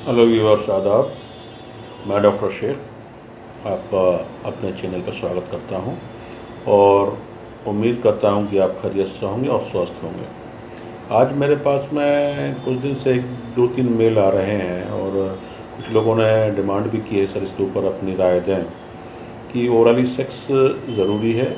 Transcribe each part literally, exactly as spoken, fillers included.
Hello viewers, आदाब। मैं doctor Sheikh आपका अपने चैनल पर स्वागत करता हूं और उम्मीद करता हूं कि आप खैरियत से होंगे और स्वस्थ होंगे। आज मेरे पास में कुछ दिन से एक दो तीन मेल आ रहे हैं और कुछ लोगों ने डिमांड भी की है सर इसके ऊपर अपनी राय दें कि ओरली सेक्स ज़रूरी है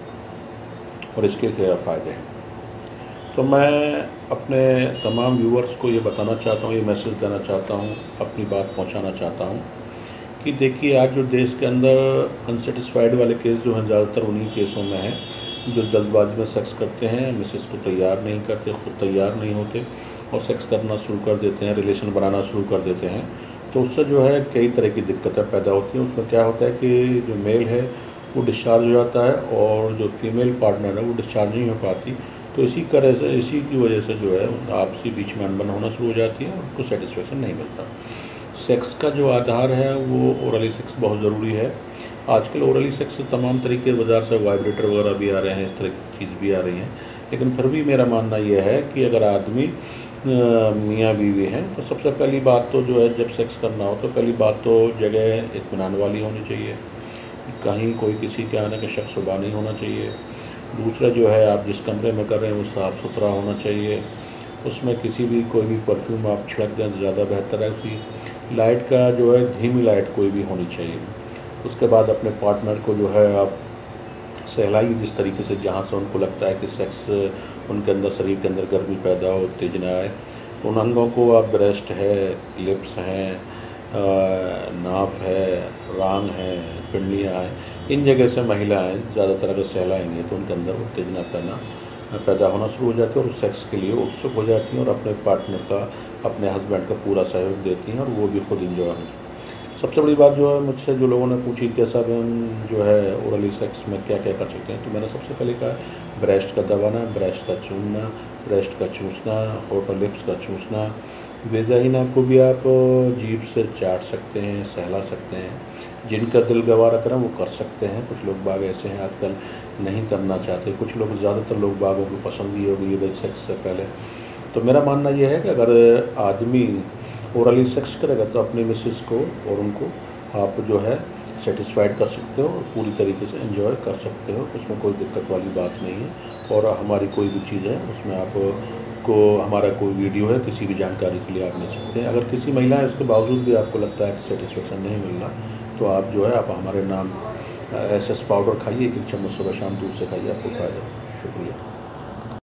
और इसके क्या फ़ायदे हैं। तो मैं अपने तमाम व्यूअर्स को ये बताना चाहता हूँ, ये मैसेज देना चाहता हूँ, अपनी बात पहुँचाना चाहता हूँ कि देखिए, आज जो देश के अंदर अनसेटिस्फाइड वाले केस जो हैं ज़्यादातर उन्हीं केसों में हैं जो जल्दबाजी में सेक्स करते हैं, मिसेस को तैयार नहीं करते, खुद तैयार नहीं होते और सेक्स करना शुरू कर देते हैं, रिलेशन बनाना शुरू कर देते हैं। तो उससे जो है कई तरह की दिक्कतें पैदा होती हैं। उसमें क्या होता है कि जो मेल है वो डिस्चार्ज हो जाता है और जो फीमेल पार्टनर है वो डिस्चार्ज नहीं हो पाती। तो इसी तरह से इसी की वजह से जो है आपसी बीच में अनबन होना शुरू हो जाती है और उनको सेटिस्फेक्शन नहीं मिलता। सेक्स का जो आधार है वो ओरली सेक्स बहुत ज़रूरी है। आजकल ओरली सेक्स से तमाम तरीके बाज़ार से वाइब्रेटर वगैरह भी आ रहे हैं, इस तरह की चीज़ भी आ रही हैं। लेकिन फिर भी मेरा मानना यह है कि अगर आदमी मियाँ बीवी हैं तो सबसे पहली बात तो जो है, जब सेक्स करना हो तो पहली बात तो जगह इत्मीनान वाली होनी चाहिए, कहीं कोई किसी के आने का शक शुबा नहीं होना चाहिए। दूसरा जो है, आप जिस कमरे में कर रहे हैं वो साफ़ सुथरा होना चाहिए, उसमें किसी भी कोई भी परफ्यूम आप छिड़क दें तो ज़्यादा बेहतर है। उसकी लाइट का जो है धीमी लाइट कोई भी होनी चाहिए। उसके बाद अपने पार्टनर को जो है आप सहलाइए जिस तरीके से, जहाँ से उनको लगता है कि सेक्स उनके अंदर, शरीर के अंदर गर्मी पैदा हो, उत्तेजना आए। तो उन अंगों को आप ब्रेस्ट है, लिप्स हैं, नाफ है, रांग है, पिंडलियाँ हैं, इन जगह से महिलाएं ज़्यादातर अगर सहलाएंगे तो उनके अंदर उत्तेजना पैदा पैदा होना शुरू हो जाती है और सेक्स के लिए उत्सुक हो जाती हैं और अपने पार्टनर का, अपने हस्बैंड का पूरा सहयोग देती हैं और वो भी खुद इंजॉय होती हैं। सबसे बड़ी बात जो है, मुझसे जो लोगों ने पूछी कि साहब हम जो है ओरली सेक्स में क्या क्या कर सकते हैं, तो मैंने सबसे पहले कहा ब्रेस्ट का दबाना, ब्रेस्ट का चूमना, ब्रेस्ट का चूसना, होठों लिप्स का चूसना। वेजाइना को भी आप जीभ से चाट सकते हैं, सहला सकते हैं। जिनका दिल गवारा करें वो कर सकते हैं। कुछ लोग बाग ऐसे हैं आजकल नहीं करना चाहते, कुछ लोग, ज़्यादातर लोग बागों की पसंद ही हो गई है सेक्स से पहले। तो मेरा मानना यह है कि अगर आदमी ओरली सेक्स करेगा तो अपनी मिसेस को और उनको आप जो है सेटिस्फाइड कर सकते हो और पूरी तरीके से एंजॉय कर सकते हो। उसमें कोई दिक्कत वाली बात नहीं है। और हमारी कोई भी चीज़ है उसमें आप को हमारा कोई वीडियो है, किसी भी जानकारी के लिए आप ले सकते हैं। अगर किसी महिला है उसके बावजूद भी आपको लगता है कि सेटिस्फेक्शन नहीं मिल रहा, तो आप जो है आप हमारे नाम एस एस पाउडर खाइए, एक एक चम्मच सुबह शाम दूध से खाइए, आपको फ़ायदा। शुक्रिया।